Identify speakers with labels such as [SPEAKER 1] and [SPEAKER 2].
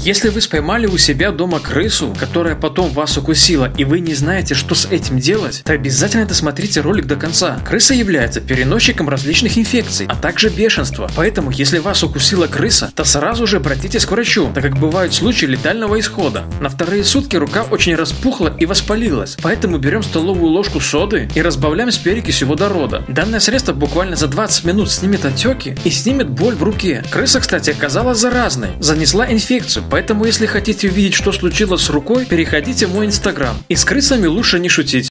[SPEAKER 1] Если вы поймали у себя дома крысу, которая потом вас укусила, и вы не знаете, что с этим делать, то обязательно досмотрите ролик до конца. Крыса является переносчиком различных инфекций, а также бешенства. Поэтому, если вас укусила крыса, то сразу же обратитесь к врачу, так как бывают случаи летального исхода. На вторые сутки рука очень распухла и воспалилась, поэтому берем столовую ложку соды и разбавляем с перекисью водорода. Данное средство буквально за 20 минут снимет отеки и снимет боль в руке. Крыса, кстати, оказалась заразной, занесла инфекцию, поэтому если хотите увидеть, что случилось с рукой, переходите в мой инстаграм. И с крысами лучше не шутить.